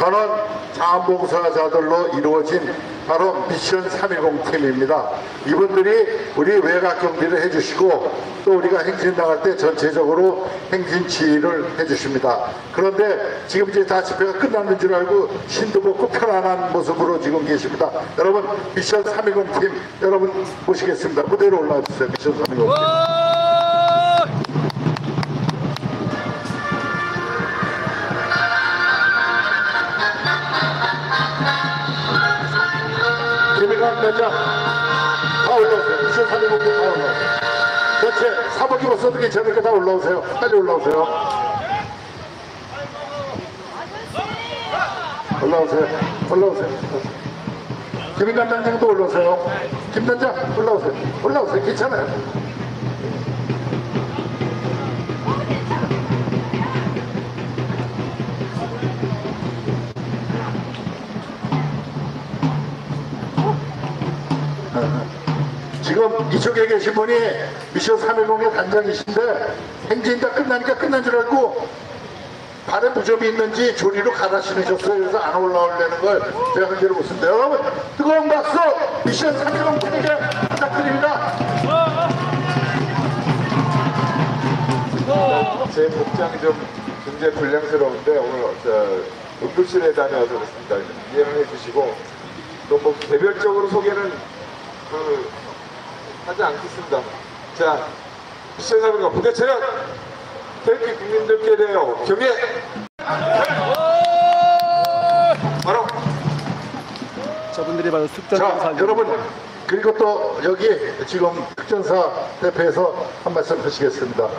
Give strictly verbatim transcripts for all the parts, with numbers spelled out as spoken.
전원 자원봉사자들로 이루어진 바로 미션 삼일공 팀입니다. 이분들이 우리 외곽 경비를 해주시고 또 우리가 행진 나갈 때 전체적으로 행진 지휘를 해주십니다. 그런데 지금 이제 다 집회가 끝났는 줄 알고 신도 벗고 편안한 모습으로 지금 계십니다. 여러분 미션 삼일공 팀 여러분 모시겠습니다. 무대로 올라와 주세요. 미션 삼일공 팀. 김일관 단장 다 올라오세요. 미션 삼일공 팀 다 올라오세요. 전체 사복 입었어도 괜찮으니까 다 올라오세요. 빨리 올라오세요. 올라오세요. 올라오세요. 김일관 단장도 올라오세요. 김 단장 올라오세요. 올라오세요. 괜찮아요. 지금 이쪽에 계신 분이 미션 삼일공의 단장이신데 행진 다 끝나니까 끝난 줄 알고 발에 무좀이 있는지 조리로 갈아 신으셨어요. 그래서 안 올라오려는 걸 제가 한개로 못습니다. 여러분 뜨거운 박수 미션 삼일공 팀에게 부탁드립니다. 제 복장이 좀 굉장히 불량스러운데 오늘 저 응급실에 다녀와서 그렇습니다. 이해를 해주시고 또 뭐 개별적으로 소개는 그 하지 않겠습니다. 자, 미션 삼일공 부대 차렷! 대기 국민들께 대하여 경례! 바로! 저분들이 바로 특전사. 자, 여러분 그리고 또 여기 지금 특전사 대표에서 한 말씀 하시겠습니다.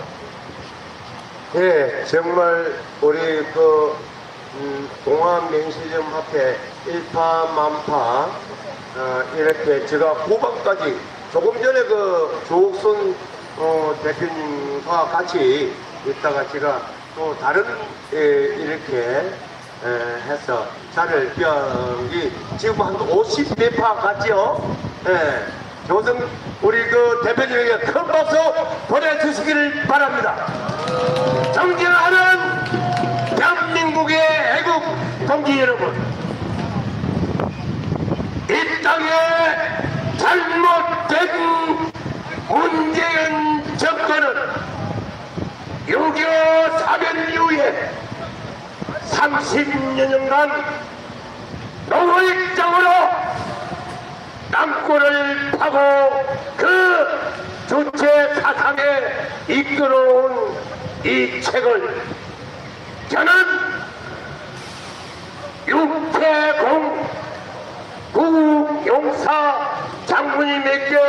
예, 정말 우리 그 음, 동아명시점 앞에 일파만파 어, 이렇게 제가 후반까지 조금 전에 그 조옥선 어, 대표님과 같이 있다가 제가 또 다른 에, 이렇게 에, 해서 차를 병이 지금 한 오십 몇 파 같지요? 예, 조성 우리 그 대표님에게 큰 박수 보내주시기를 바랍니다. 존경하는 대한민국의 애국 동지 여러분, 이 땅에 잘못된 문재인 정권은 육이오 사변 이후에 삼십 년간 노골적으로 땅굴을 파고 그 주체 사상에 이끌어온 이 책을 저는 육태공 구용사 장군님에게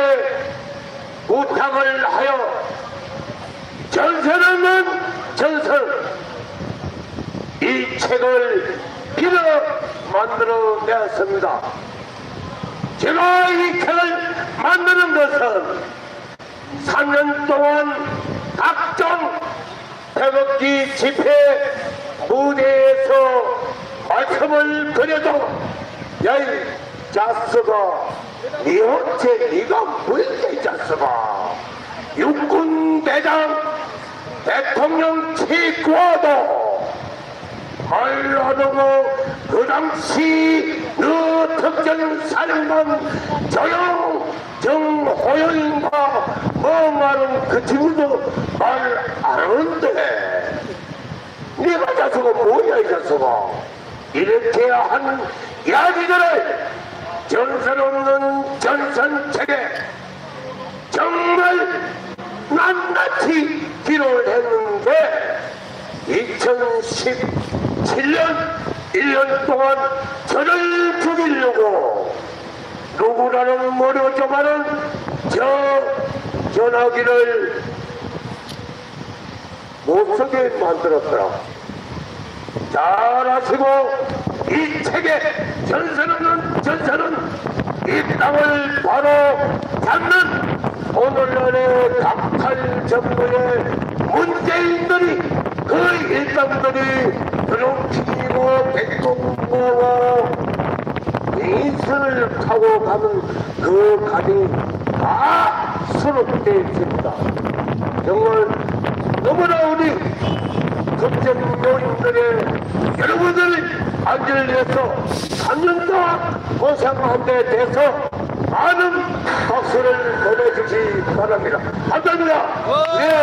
부탁을 하여 전설 없는 전설 이 책을 빌어 만들어냈습니다. 제가 이 책을 만드는 것은 삼 년 동안 각종 태극기 집회 무대에서 말씀을 드려도 야이 자스가 니 어째 니가 뭐야 자스가 육군 대장 대통령 체포도 말라도 그 당시 너 특전 사령관 조영 정호영인가 뭐 말은 그 친구도 말 안 하는데 네가 자수가 뭐야 이 자수가 이렇게 한 이야기들을 전선 없는 전선책에 정말 낱낱이 기록을 했는데 이천십칠 년 일 년 동안 저를 죽이려고 누구라는 모르겠지만은 저 전화기를 못쓰게 만들었더라. 잘 아시고 이 책에 전선 없는 전선은 이 땅을 바로 잡는 오늘날의 각할 정부의 문재인들이 그 일당들이 드럼치고 백동무와 인선을 타고 가는 그 가정이 다 수록되어 있습니다. 정말 너무나 우리 급전 요인들의 여러분들 안전을 위해서 삼 년 동안 고생한 데 대해서 많은 박수를 보내주시 바랍니다. 감사합니다. 네.